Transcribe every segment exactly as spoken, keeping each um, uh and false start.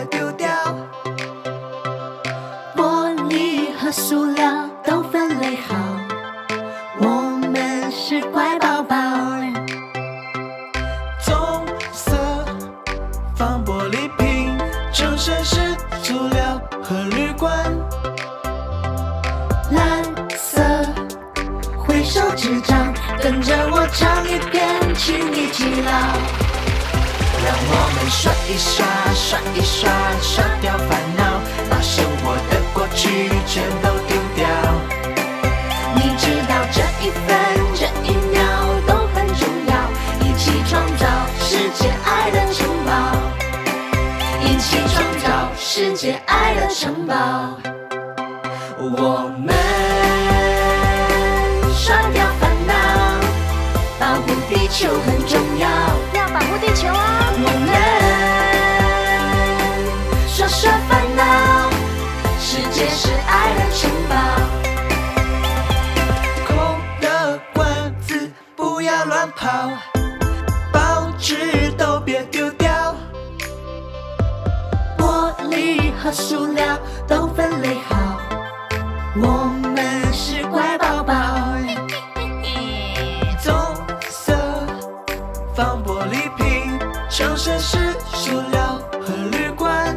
别丢掉。 玻璃和塑料都分类好，我们是乖宝宝。 棕色放玻璃瓶，橙色是塑料和铝罐。 蓝色回收纸张，跟着我唱一遍，请你记牢。 让我们刷一刷，刷一刷，刷掉烦恼，把生活的过去全都丢掉。 你知道这一分这一秒都很重要，一起创造世界爱的城堡，一起创造世界爱的城堡。 我们刷掉烦恼，保护地球很重要， 要保护地球啊！ 我们刷刷烦恼，世界是爱的城堡。 空的罐子不要乱跑，报纸都别丢掉。 玻璃和塑料都分类好，我们是乖宝宝。 棕色放玻璃瓶，橙色是塑料和铝罐。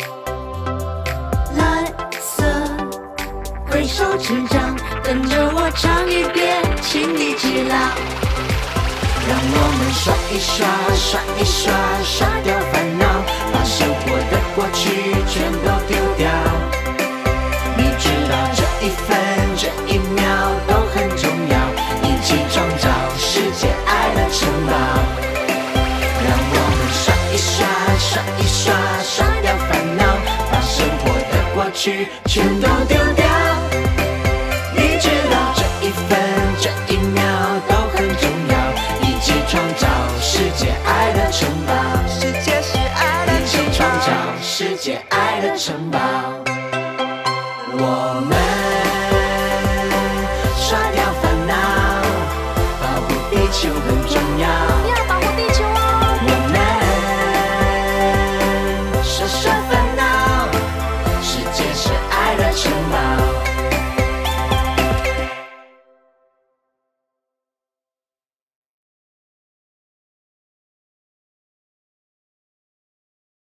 蓝色回收纸张，跟着我唱一遍，请你记牢。 让我们刷一刷，刷一刷，刷掉烦恼，把生活的过去全都丢掉。你知道这一分这一秒都很重要，一起创造世界爱的城堡。让我们刷一刷，刷一刷，刷掉烦恼，把生活的过去全都丢掉。你知道这一分这一秒都很重要，一起创造世界爱的城堡。世界是爱的城堡，一起创造世界爱的城堡。